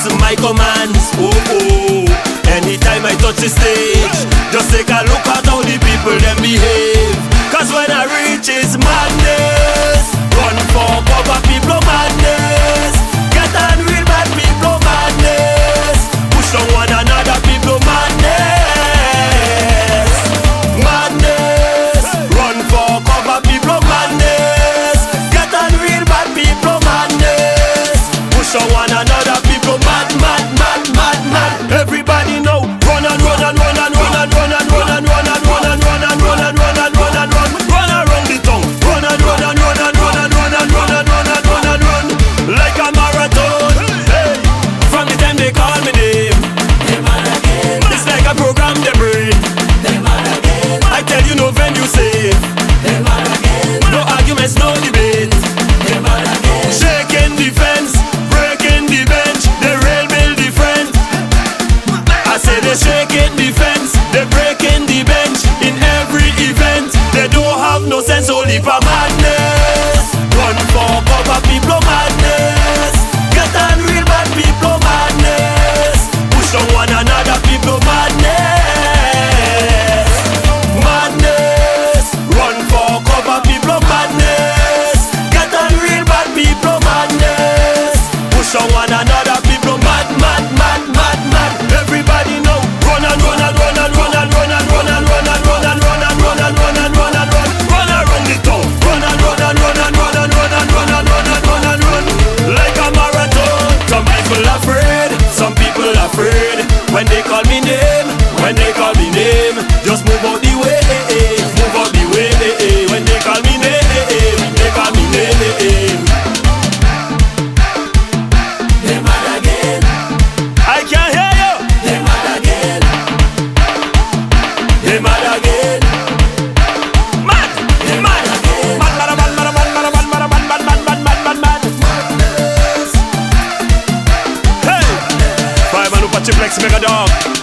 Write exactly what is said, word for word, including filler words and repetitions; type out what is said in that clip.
listen my commands. Oh oh, anytime I touch the stage, just take a look at how the people them behave. Cause when I reach it's madness. Run for cover, people madness. Get on real bad people madness. Push on one another, people madness. Madness. Run for cover, people madness. Get on real bad people madness. Push on one another, people mad, mad, mad, mad, mad. Everybody know. Run and run and run and run and run and run and run and run and run and run and run and run and run. Run around the town. Run and run and run and run and run and run and run and run and run like a marathon. Hey, from the time they call me name, they mad again. It's like a program they bring. They mad again. I tell you no venue safe. They mad again. No arguments, no debate. They mad again. Shaking the fence, breaking the bench. They rail build the friend. I say they shaking the fence, they breaking the bench. In every event, they don't have no sense, only for madness. Run for cover, people madness. Get on real bad people madness. Push on one another, people madness. Madness. Run for cover, people madness. Get on real bad people madness. Push on one another, people mad, mad, mad, mad, mad. Everybody know. Run and run and run and run and run and run and run and run and run and run and run and run and run. Run around the town. Run and run and run and run and run and run and run and run and run like a marathon. Some people afraid, some people afraid when they call me name, when they call me name. Just move out the way, move out the way. When they call me name, they call me name. They mad again. I can't hear you. They mad again. They mad again. Mad. They mad again. Mad, mad, mad, mad, mad, mad, mad, mad, mad, mad, mad, mad, mad, mad. Hey. Fireman who patch flex make a dog.